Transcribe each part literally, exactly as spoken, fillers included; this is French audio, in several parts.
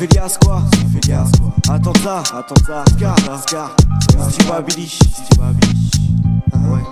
fais gaz quoi, fais gaz quoi. Attends ça, attends ça, Scar, Scar, si tu vas Billy, si tu vas Billy. Ouais.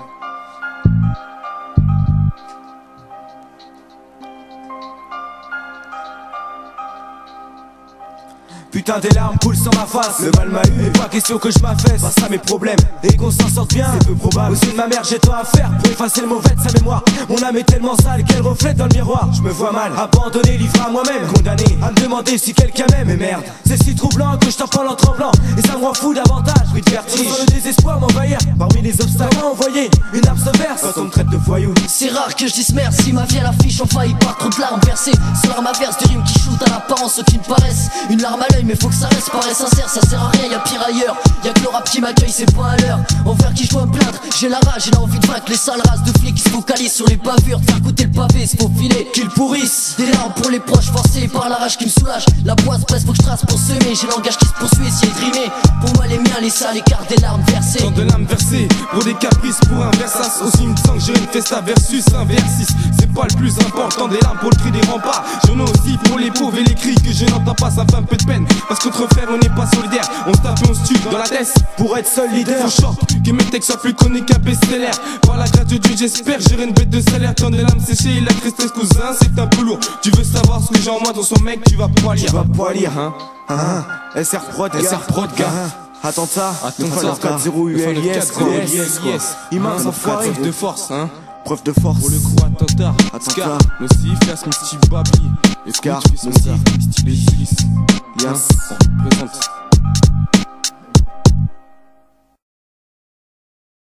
Putain des larmes coulent sur ma face, le mal m'a eu et pas question que je m'affaisse. Face à mes problèmes et qu'on s'en sorte bien, c'est peu probable. Aux yeux de ma mère j'ai tant à faire pour effacer le mauvais de sa mémoire. Mon âme est tellement sale qu'elle reflète dans le miroir. Je me vois mal, abandonné, livré à moi-même, condamné à me demander si quelqu'un m'aime. Et merde, c'est si troublant que je t'en parle en tremblant. Et ça me rend fou davantage, pris de vertige. Le désespoir m'envahir, parmi les obstacles m'a envoyé une âme se verse quand on me traite de voyou. C'est rare que je dise merci, ma vie à l'affiche, enfin il part trop de larmes versées. Sur l'arme averse des rimes qui shootent à l'apparence qui me paraissent. Une larme à l'œil mais faut que ça reste, paraît sincère, ça sert à rien, y'a pire ailleurs. Y'a que le rap qui m'accueille, c'est pas à l'heure. Envers qui je dois me plaindre, j'ai la rage, j'ai l'envie de vaincre les sales races de flics qui se focalisent sur les bavures, de faire goûter le pavé, se faufiler, qu'ils pourrissent. Des larmes pour les proches forcés par la rage qui me soulage. La poisse presque faut que je trace pour semer, j'ai l'engage qui se poursuit, essayer de rimer. Pour moi les miens, les sales, écart des larmes versées. Tant de larmes versées, pour des caprices, pour un versas. Aussi il me semble que j'ai une festa versus un versis. C'est pas le plus important, des larmes pour le cri des remparts. J'en ai aussi pour les pauvres et les cris que je n'entends pas, ça fait un peu de peine. Parce qu'entre frères on n'est pas solidaire, on se tape et on se tue dans la tête pour être seul leader. Faut short, que mes textes soient plus connus qu'un best-seller. Par la grâce de Dieu j'espère, gérer une bête de salaire. Tant de larmes séchées et la tristesse cousin, c'est un peu lourd. Tu veux savoir ce que j'ai en moi dans son mec, tu vas pas lire. Tu vas pas lire, hein, hein. S R Prod, S R Prod, gars. Attends ça, attends ça, quatre zéro U L I S quoi. Immense enfoiré. Preuve de force, hein. Preuve de force. Pour le gros attentat. Scar, Nocif, Yas, Misty, Babi. Scar, Nocif, stylé, Ulysse. Yes. On représente.